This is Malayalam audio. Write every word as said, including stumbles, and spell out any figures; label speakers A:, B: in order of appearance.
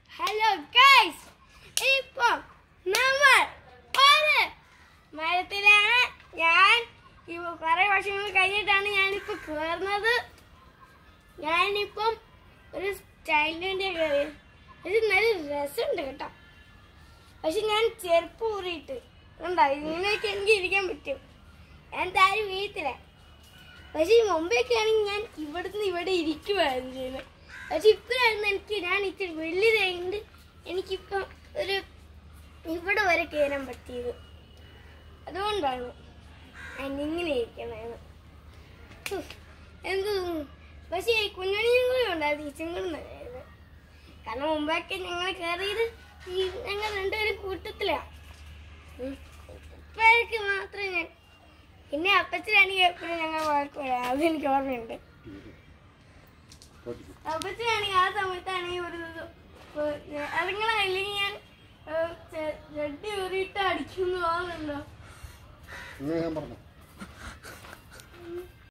A: Hello guys, ഇപ്പോൾ നമ്മൾ ഒരു മരത്തിലാണ്. ഞാൻ ഇപ്പോൾ കുറേ വർഷങ്ങൾ കഴിഞ്ഞിട്ടാണ് ഞാനിപ്പോൾ കയറുന്നത്. ഞാനിപ്പം ഒരു സ്റ്റൈലിൻ്റെ കയറിയത്. ഇത് നല്ല രസമുണ്ട് കേട്ടോ. പക്ഷെ ഞാൻ ചെരുപ്പ് ഊറിയിട്ട് ഉണ്ടോ ഇങ്ങനെയൊക്കെ എനിക്ക് ഇരിക്കാൻ പറ്റും. ഞാൻ താഴെ വീട്ടില്ല. പക്ഷെ മുമ്പേയൊക്കെ ആണെങ്കിൽ ഞാൻ ഇവിടുന്ന് ഇവിടെ ഇരിക്കുവായിരുന്നു ചെയ്യുന്നത്. പക്ഷെ ഇപ്പോഴായിരുന്നു എനിക്ക് ഞാൻ ഇച്ചിരി വലിയതായതുകൊണ്ട് എനിക്കിപ്പം ഒരു ഇവിടെ വരെ കയറാൻ പറ്റിയത്. അതുകൊണ്ടാണ് ഞാൻ ഇങ്ങനെ ഇരിക്കുന്നത്. എന്ത് പക്ഷേ കുഞ്ഞണിയും കൂടി ഉണ്ടായിരുന്നു ഈച്ചും കൂടി നല്ലതായിരുന്നു. കാരണം മുമ്പൊക്കെ ഞങ്ങൾ കയറിയത് ഈ ഞങ്ങൾ രണ്ടുപേരും കൂട്ടത്തിലാണ്. ഇപ്പോഴേക്ക് മാത്രമേ ഞാൻ പിന്നെ അപ്പച്ചനാണെങ്കിൽ എപ്പോഴും ഞങ്ങൾ കുഴപ്പമില്ല. അതെനിക്ക് ഓർമ്മയുണ്ട്. അപ്പച്ചനാണെങ്കിൽ ആ സമയത്താണെങ്കിൽ ഒരു അതിങ്ങനെ അല്ലെങ്കിൽ ഞാൻ ചെട്ടി ഊറിയിട്ട് അടിക്കുന്നു. തോന്നുന്നുണ്ടോ?